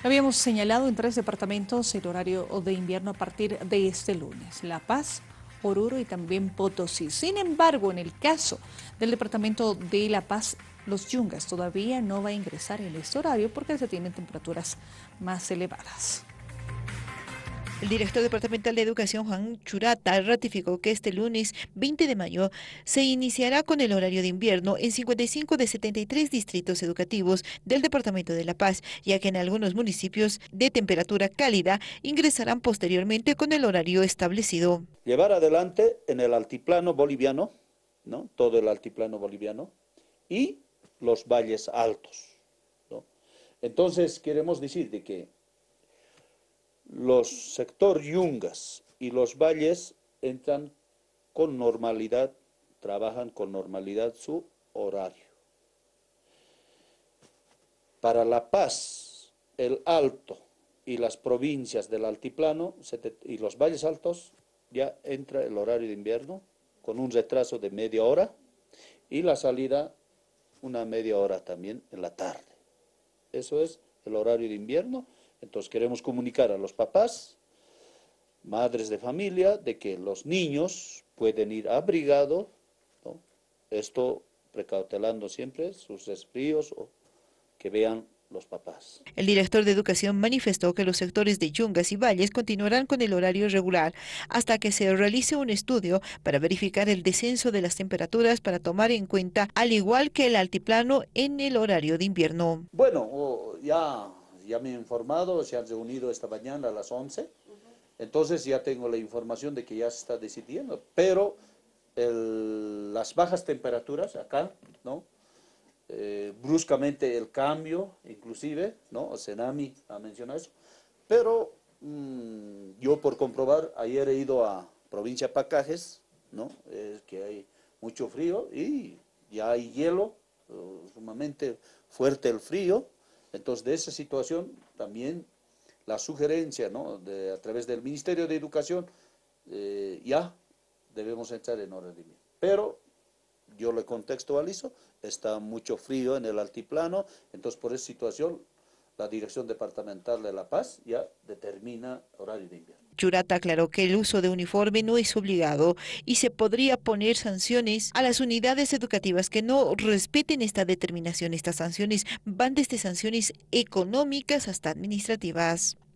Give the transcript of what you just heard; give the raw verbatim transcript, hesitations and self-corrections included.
Habíamos señalado en tres departamentos el horario de invierno a partir de este lunes: La Paz, Oruro y también Potosí. Sin embargo, en el caso del departamento de La Paz, los Yungas todavía no va a ingresar en este horario porque se tienen temperaturas más elevadas. El director departamental de Educación, Juan Churata, ratificó que este lunes veinte de mayo se iniciará con el horario de invierno en cincuenta y cinco de setenta y tres distritos educativos del departamento de La Paz, ya que en algunos municipios de temperatura cálida ingresarán posteriormente con el horario establecido. Llevar adelante en el altiplano boliviano, ¿no? Todo el altiplano boliviano y los valles altos, ¿no? Entonces queremos decir de que los sector Yungas y los valles entran con normalidad, trabajan con normalidad su horario. Para La Paz, el Alto y las provincias del altiplano y los valles altos ya entra el horario de invierno con un retraso de media hora y la salida una media hora también en la tarde. Eso es el horario de invierno. Entonces queremos comunicar a los papás, madres de familia, de que los niños pueden ir abrigados, ¿no? Esto precautelando siempre sus resfríos o que vean los papás. El director de Educación manifestó que los sectores de Yungas y Valles continuarán con el horario regular hasta que se realice un estudio para verificar el descenso de las temperaturas para tomar en cuenta, al igual que el altiplano, en el horario de invierno. Bueno, oh, ya, ya me he informado, se han reunido esta mañana a las once, entonces ya tengo la información de que ya se está decidiendo, pero el, las bajas temperaturas acá, ¿no? Eh, bruscamente el cambio, inclusive, ¿no? Senami ha mencionado eso, pero mmm, yo por comprobar, ayer he ido a provincia Pacajes, ¿no? Es que hay mucho frío y ya hay hielo, uh, sumamente fuerte el frío, entonces de esa situación también la sugerencia, ¿no? De, a través del Ministerio de Educación, eh, ya debemos entrar en hora de invierno, pero yo le contextualizo, está mucho frío en el altiplano, entonces por esa situación la Dirección Departamental de La Paz ya determina horario de invierno. Churata aclaró que el uso de uniforme no es obligado y se podría poner sanciones a las unidades educativas que no respeten esta determinación. Estas sanciones van desde sanciones económicas hasta administrativas.